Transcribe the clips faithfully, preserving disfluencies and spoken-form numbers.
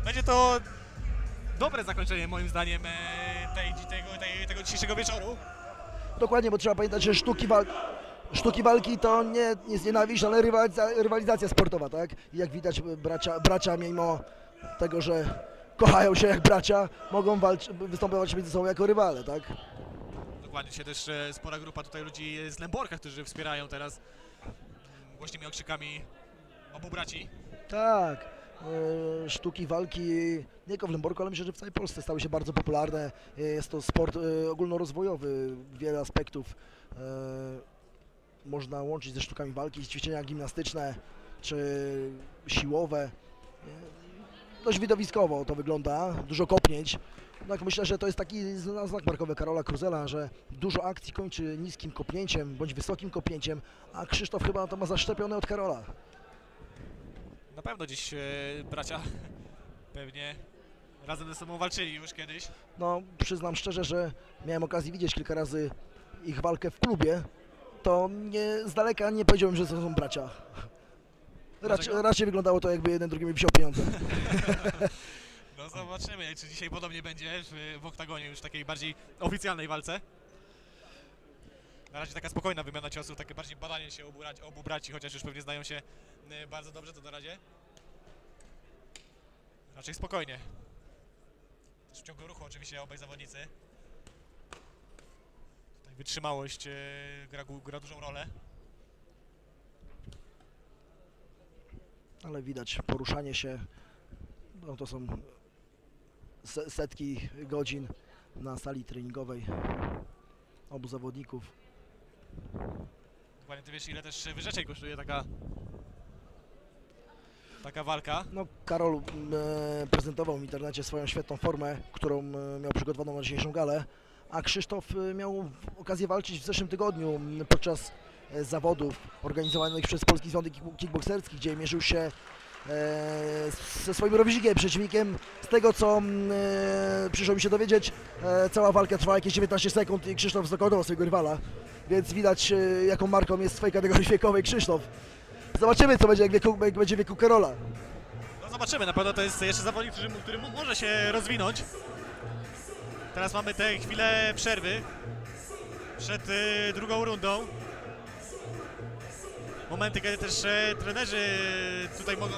Będzie to dobre zakończenie moim zdaniem e, tej, tego, tej, tego dzisiejszego wieczoru. Dokładnie, bo trzeba pamiętać, że sztuki, wal... sztuki walki to nie jest nienawiść, ale rywaliza... rywalizacja sportowa, tak? I jak widać bracia, bracia mimo tego, że kochają się jak bracia, mogą walcz... występować między sobą jako rywale, tak? Dokładnie, dzisiaj też e, spora grupa tutaj ludzi z Lęborka, którzy wspierają teraz mm, głośnymi okrzykami obu braci. Tak, e, sztuki walki nie tylko w Lęborku, ale myślę, że w całej Polsce stały się bardzo popularne. E, Jest to sport e, ogólnorozwojowy, wiele aspektów e, można łączyć ze sztukami walki, ćwiczenia gimnastyczne czy siłowe. E, Dość widowiskowo to wygląda, dużo kopnięć. Tak myślę, że to jest taki znak markowy Karola Kruzela, że dużo akcji kończy niskim kopnięciem bądź wysokim kopnięciem, a Krzysztof chyba to ma zaszczepione od Karola. Na pewno dziś e, bracia pewnie razem ze sobą walczyli już kiedyś. No, przyznam szczerze, że miałem okazję widzieć kilka razy ich walkę w klubie, to nie, z daleka nie powiedziałbym, że to są bracia. Raczej, raczej wyglądało to, jakby jeden drugiemu wziął pieniądze. No zobaczymy, czy dzisiaj podobnie będzie w, w oktagonie już takiej bardziej oficjalnej walce. Na razie taka spokojna wymiana ciosów, takie bardziej badanie się obu, obu braci, chociaż już pewnie znają się y, bardzo dobrze, to na razie raczej spokojnie. Też w ciągu ruchu oczywiście obaj zawodnicy. Tutaj wytrzymałość y, gra, gra dużą rolę. Ale widać poruszanie się, no to są se- setki godzin na sali treningowej obu zawodników. Dokładnie, ty wiesz, ile też wyrzeczeń kosztuje taka taka walka. No, Karol e, prezentował w internecie swoją świetną formę, którą e, miał przygotowaną na dzisiejszą galę, a Krzysztof e, miał okazję walczyć w zeszłym tygodniu m, podczas e, zawodów organizowanych przez Polski Związek Kick- Kickbokserski, gdzie mierzył się e, ze swoim rówieśnikiem, przeciwnikiem. Z tego, co m, e, przyszło mi się dowiedzieć, e, cała walka trwała jakieś dziewiętnaście sekund i Krzysztof znokautował swojego rywala, więc widać, e, jaką marką jest w swojej kategorii wiekowej Krzysztof. Zobaczymy, co będzie, jak, wieku, jak będzie wieku Karola. No zobaczymy, na pewno to jest jeszcze zawodnik, który, który może się rozwinąć. Teraz mamy tę chwilę przerwy przed y, drugą rundą. Momenty, kiedy też e, trenerzy tutaj mogą,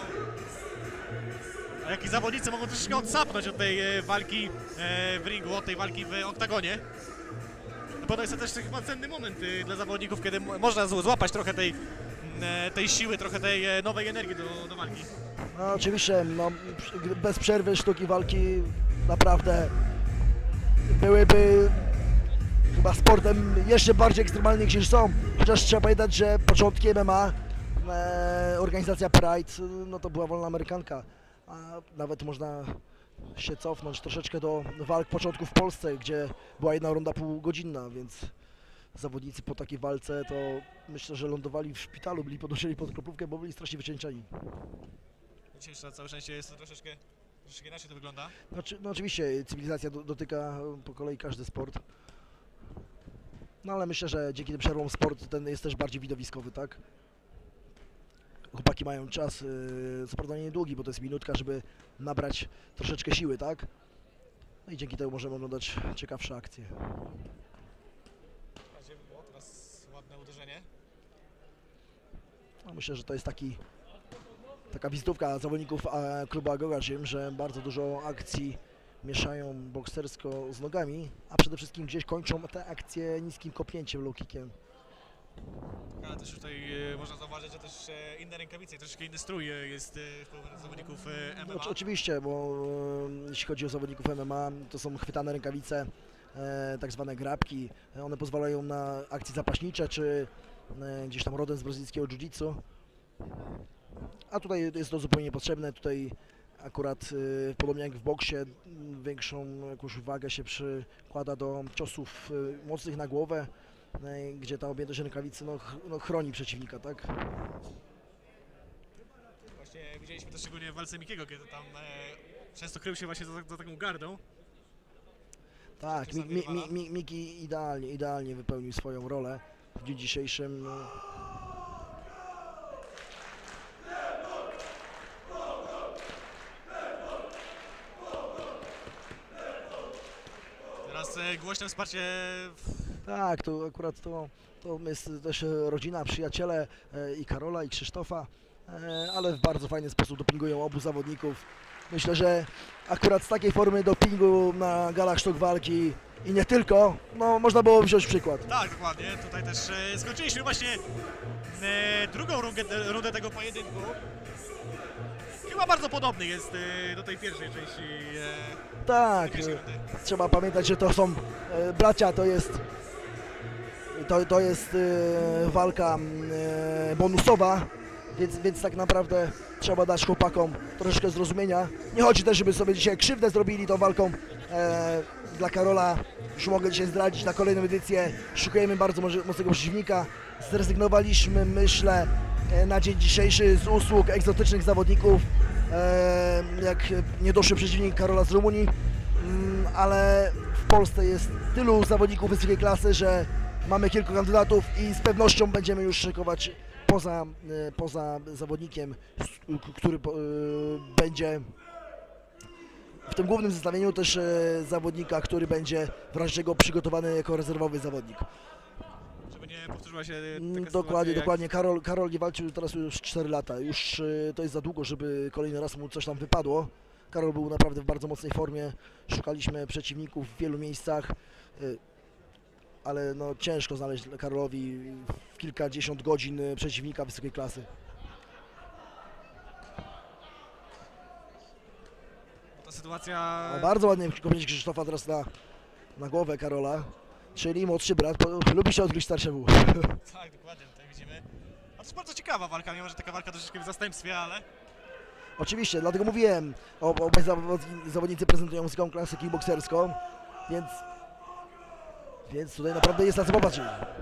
a jak i zawodnicy mogą troszeczkę odsapnąć od tej e, walki e, w ringu, od tej walki w oktagonie. Na pewno jest to też chyba cenny moment y, dla zawodników, kiedy m- można z- złapać trochę tej, e, tej siły, trochę tej e, nowej energii do, do walki. No, oczywiście, no, bez przerwy sztuki walki naprawdę byłyby chyba sportem jeszcze bardziej ekstremalnym niż są. Chociaż trzeba pamiętać, że początki M M A, e, organizacja Pride, no to była wolna amerykanka, a nawet można się cofnąć troszeczkę do walk początków w Polsce, gdzie była jedna runda półgodzinna, więc zawodnicy po takiej walce to myślę, że lądowali w szpitalu, byli podnoszeni pod kroplówkę, bo byli strasznie wycieńczeni. Dzisiaj na całe szczęście jest to troszeczkę, troszeczkę inaczej to wygląda. Znaczy, no oczywiście cywilizacja do, dotyka po kolei każdy sport. No ale myślę, że dzięki tym przerwom sport ten jest też bardziej widowiskowy, tak? Chłopaki mają czas, yy, co prawda nie długi, bo to jest minutka, żeby nabrać troszeczkę siły, tak? No i dzięki temu możemy oglądać ciekawsze akcje. Na razie było teraz ładne uderzenie. No, myślę, że to jest taki, taka wizytówka zawodników e, klubu Agora Gym, że bardzo dużo akcji mieszają boksersko z nogami, a przede wszystkim gdzieś kończą te akcje niskim kopnięciem, low kickiem. Ale też tutaj e, można zauważyć, że też e, inne rękawice i troszeczkę inny strój e, jest e, w połowie zawodników e, M M A. No, oczywiście, bo e, jeśli chodzi o zawodników M M A, to są chwytane rękawice, e, tak zwane grabki. E, One pozwalają na akcje zapaśnicze, czy e, gdzieś tam rodem z brazylijskiego jiu-jitsu. A tutaj jest to zupełnie niepotrzebne. Tutaj akurat e, podobnie jak w boksie, m, większą jakąś uwagę się przykłada do ciosów e, mocnych na głowę, e, gdzie ta objętość rękawicy no, ch no, chroni przeciwnika, tak? Właśnie widzieliśmy to szczególnie w walce Mikiego, kiedy tam e, często krył się właśnie za, za taką gardą. Tak, mi, mi, mi, mi, Miki idealnie, idealnie wypełnił swoją rolę w dniu dzisiejszym. no. teraz e, głośne wsparcie. Tak, to akurat to, to jest też rodzina, przyjaciele e, i Karola, i Krzysztofa, e, ale w bardzo fajny sposób dopingują obu zawodników. Myślę, że akurat z takiej formy dopingu na galach sztuk walki i nie tylko, no można było wziąć przykład. Tak, dokładnie. Tutaj też e, skończyliśmy właśnie e, drugą rundę, rundę tego pojedynku. Chyba bardzo podobny jest e, do tej pierwszej części. E, Tak, tej pierwszej rundy. trzeba pamiętać, że to są e, bracia, to jest to, to jest e, walka e, bonusowa, więc, więc tak naprawdę trzeba dać chłopakom troszeczkę zrozumienia. Nie chodzi też, żeby sobie dzisiaj krzywdę zrobili tą walką. E, dla Karola już mogę dzisiaj zdradzić na kolejną edycję. Szukujemy bardzo może, mocnego przeciwnika. Zrezygnowaliśmy, myślę, e, na dzień dzisiejszy z usług egzotycznych zawodników, e, jak niedoszły przeciwnik Karola z Rumunii, mm, ale w Polsce jest tylu zawodników wysokiej klasy, że mamy kilku kandydatów i z pewnością będziemy już szykować poza, e, poza zawodnikiem, s- k- który po- e, będzie w tym głównym zestawieniu też e, zawodnika, który będzie w razie czego przygotowany jako rezerwowy zawodnik. Żeby nie powtórzyła się Mm, taka Dokładnie, sytuacja, dokładnie. Karol, Karol nie walczył teraz już cztery lata. Już e, to jest za długo, żeby kolejny raz mu coś tam wypadło. Karol był naprawdę w bardzo mocnej formie. Szukaliśmy przeciwników w wielu miejscach, e, ale no ciężko znaleźć Karolowi w kilkadziesiąt godzin e, przeciwnika wysokiej klasy. Jak ta sytuacja. No, bardzo ładnie kopnięcie Krzysztofa teraz na, na głowę Karola, czyli młodszy brat po, lubi się odgryźć starszemu. Tak, dokładnie, tutaj widzimy. A to jest bardzo ciekawa walka, mimo że taka walka troszeczkę w zastępstwie, ale. Oczywiście, dlatego mówiłem, ob- obaj zawodni- zawodnicy prezentują wysoką klasę kickbokserską, więc, więc tutaj naprawdę jest na co popatrzeć.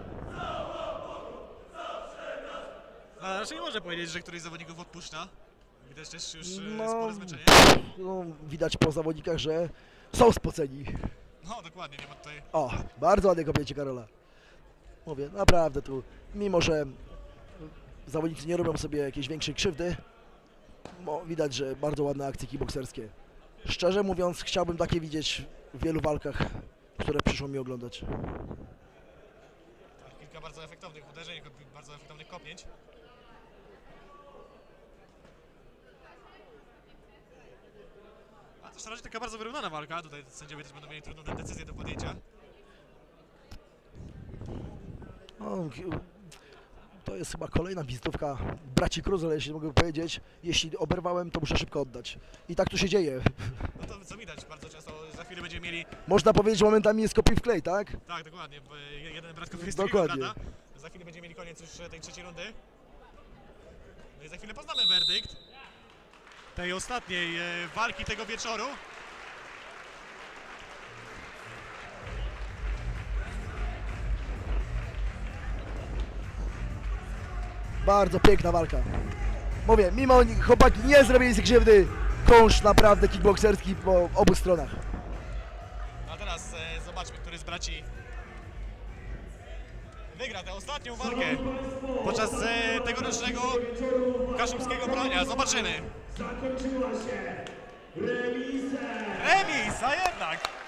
A raczej nie można powiedzieć, że któryś z zawodników odpuszcza. Widać też już No. no. spore zmęczenie. No, widać po zawodnikach, że są spoceni. No dokładnie, nie ma tutaj. O, bardzo ładne kopnięcie Karola. Mówię, naprawdę tu, mimo że zawodnicy nie robią sobie jakiejś większej krzywdy, bo widać, że bardzo ładne akcje kickbokserskie. Szczerze mówiąc, chciałbym takie widzieć w wielu walkach, które przyszło mi oglądać. Tak, kilka bardzo efektownych uderzeń, bardzo efektownych kopnięć. A też na razie taka bardzo wyrównana walka. Tutaj sędziowie też będą mieli trudną decyzję do podjęcia. No, to jest chyba kolejna wizytówka braci Cruz, ale jeśli mogę powiedzieć, jeśli oberwałem, to muszę szybko oddać. I tak tu się dzieje. No to co widać, bardzo często za chwilę będziemy mieli. Można powiedzieć, momentami jest kopiuj w klej, tak? Tak, dokładnie, bo jeden brat kopiuje z drugiego Dokładnie. brata. Za chwilę będziemy mieli koniec już tej trzeciej rundy. No i za chwilę poznamy werdykt tej ostatniej e, walki tego wieczoru. Bardzo piękna walka. Mówię, mimo chłopaki nie zrobili sobie krzywdy, kąż naprawdę kickbokserski po obu stronach. A teraz e, zobaczmy, który z braci wygra tę ostatnią walkę podczas e, tegorocznego kaszubskiego brania. Zobaczymy. Zakończyła się remisem. Remis, a jednak!